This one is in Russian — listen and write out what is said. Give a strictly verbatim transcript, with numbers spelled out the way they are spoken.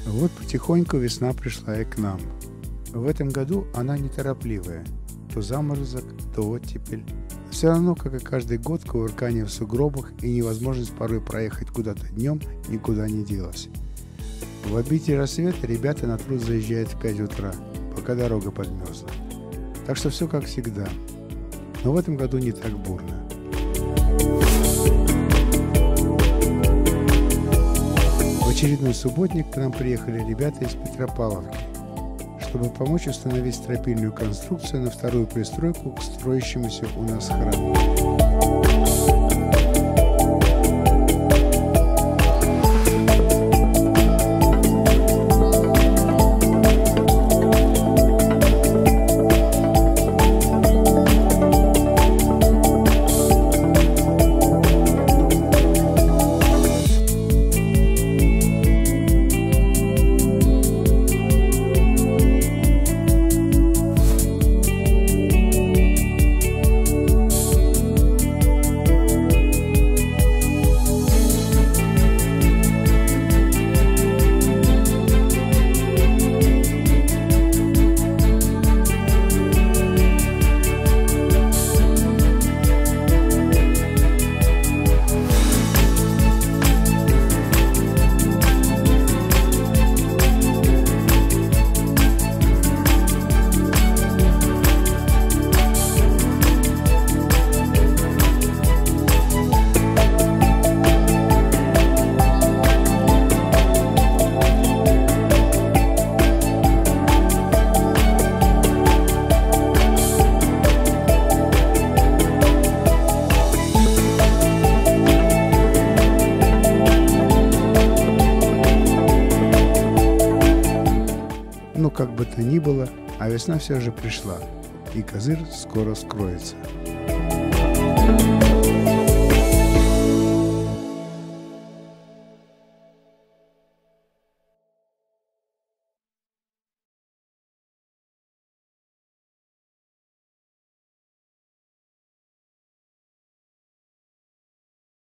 Вот потихоньку весна пришла и к нам. В этом году она неторопливая. То заморозок, то оттепель. Все равно, как и каждый год, кувыркание в сугробах и невозможность порой проехать куда-то днем никуда не делась. В обитель рассвета ребята на труд заезжают в пять утра, пока дорога подмерзла. Так что все как всегда. Но в этом году не так бурно. В очередной субботник к нам приехали ребята из Петропавловки, чтобы помочь установить стропильную конструкцию на вторую пристройку к строящемуся у нас храму. Ну, как бы то ни было, а весна все же пришла, и козырь скоро скроется.